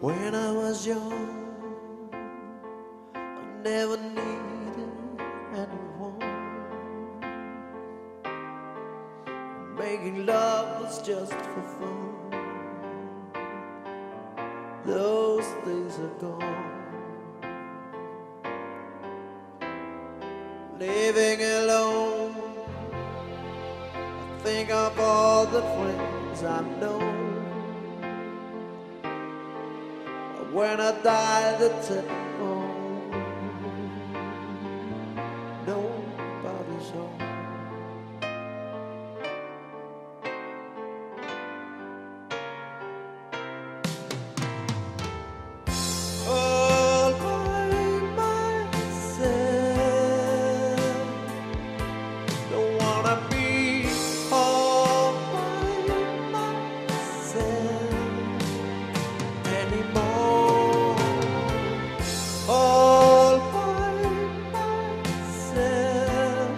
When I was young, I never needed anyone. Making love was just for fun. Those days are gone. Living alone, I think of all the friends I've known. When I die, the telephone, nobody's home. All by myself, don't wanna be all by myself anymore. All by myself,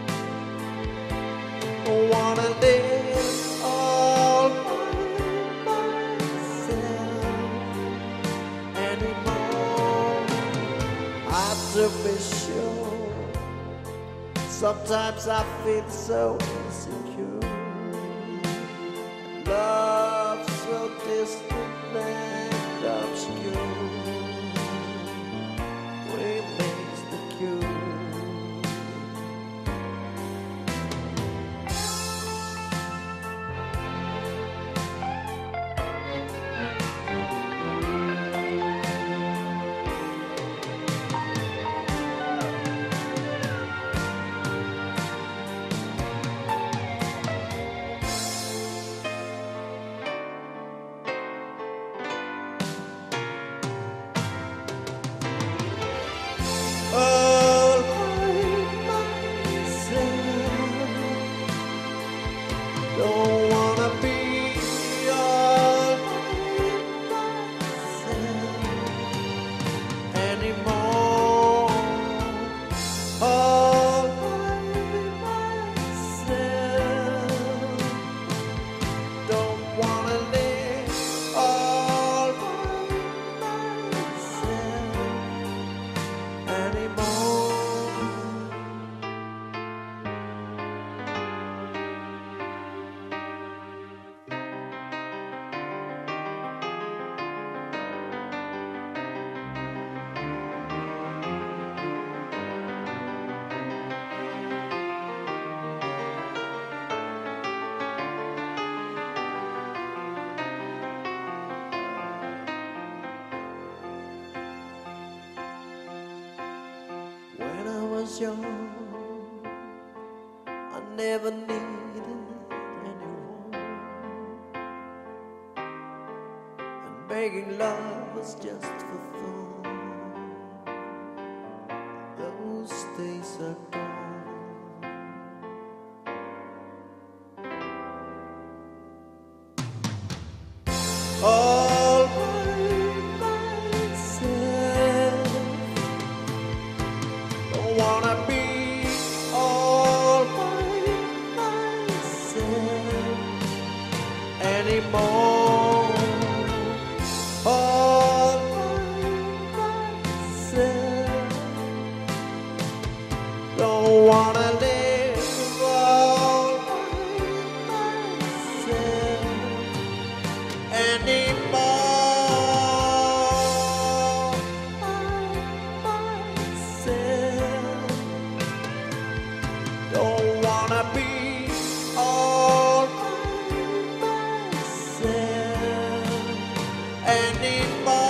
don't wanna live all by myself anymore. I have to be sure. Sometimes I feel so insecure. Love so distant and obscure remains the cure. All by myself, don't wanna be all by myself anymore. All by myself, don't wanna live all by myself anymore. When I was young, I never needed anyone, and making love was just for fun. Those days are gone. All by myself, don't wanna be all by myself anymore. All by myself, don't wanna live all by myself anymore. Myself, don't wanna be all by myself anymore.